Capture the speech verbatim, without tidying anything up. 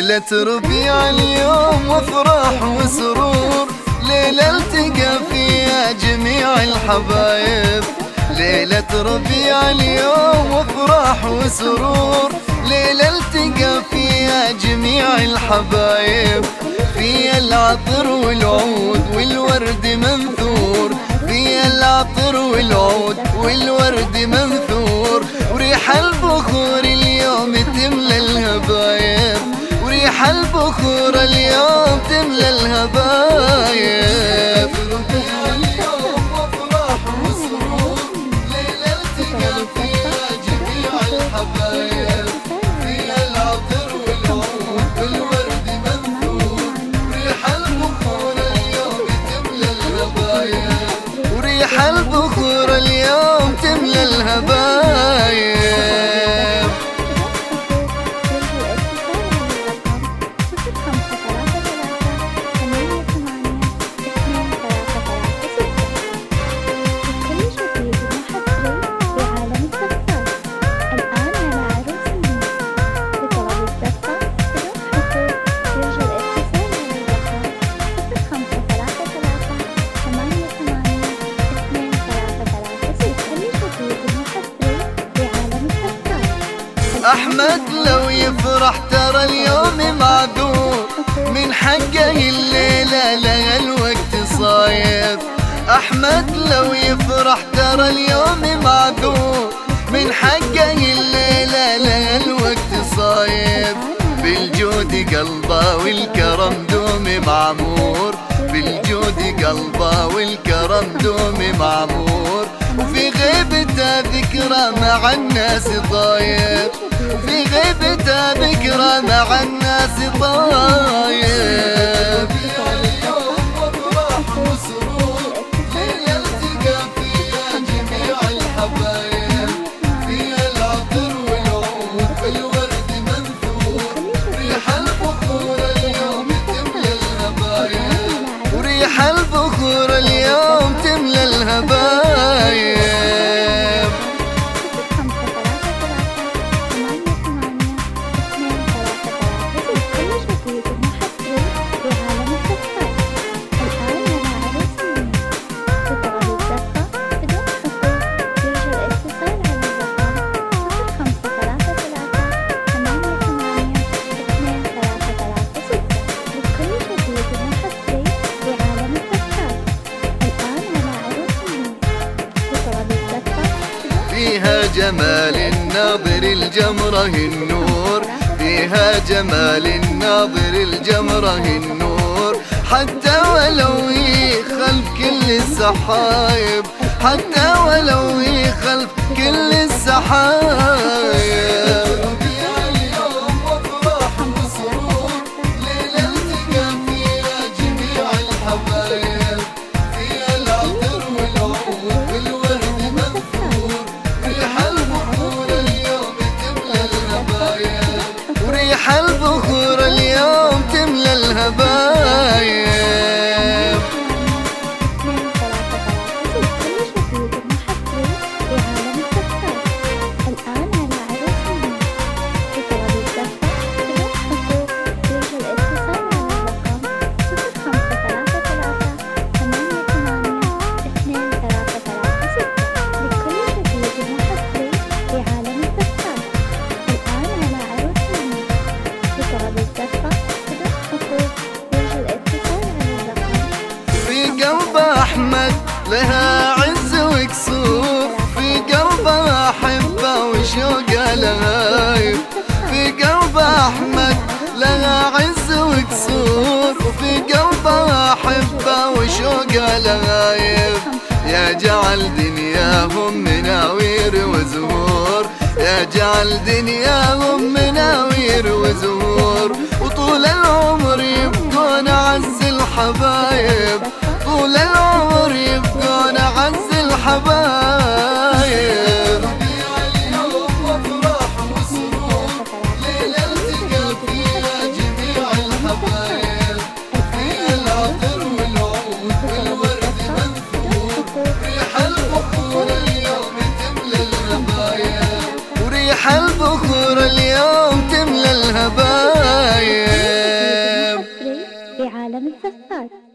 ليلة ربيع اليوم وافراح وسرور، ليلة التقى فيها جميع الحبايب. ليلة ربيع اليوم وافراح وسرور، ليلة التقى فيها جميع الحبايب. فيها العطر والعود والورد منثور، فيها العطر والعود والورد منثور، وريح البخور اليوم تملى الهبايب، وريح البخور اليوم تملى الهبايب. وريح البخور اليوم تملى الهبايب. أحمد لو يفرح ترى اليوم معذور، من حقه الليلة لها الوقت صايب. أحمد لو يفرح ترى اليوم معذور، من حقه الليلة لها الوقت صايب. بالجود قلبه والكرم دوم معمور، بالجود قلبه والكرم دوم معمور. وفي غيبته ذكرى مع الناس طايب، في غيبته ذكرى مع الناس طايب. وريح البخور اليوم تملى الهبايب. فيها جمال الناظر الجمره النور، فيها جمال الناظر الجمره النور. حتى ولو يخلف كل السحايب، حتى ولو يخلف كل السحايب. وريح البخور اليوم تملى الهبايب. أحمد لها عز وكسور، في قلبه أحبه وشوقه لهايب. في قلبه أحمد لها عز وكسور، في قلبه أحبه وشوقه لهايب. يا جعل دنياهم مناوير وزهور، يا جعل دنياهم مناوير وزهور. وطول العمر يبقون أعز الحبايب، طول العمر يبقون أعز الحبايب. ربيع اليوم وافراح وسرور، ليلة التقى فيها جميع الحبايب. فيها العطر والعود والورد منثور، ريح البخور اليوم تملى الهبايب، وريح البخور اليوم تملى الهبايب. سفار.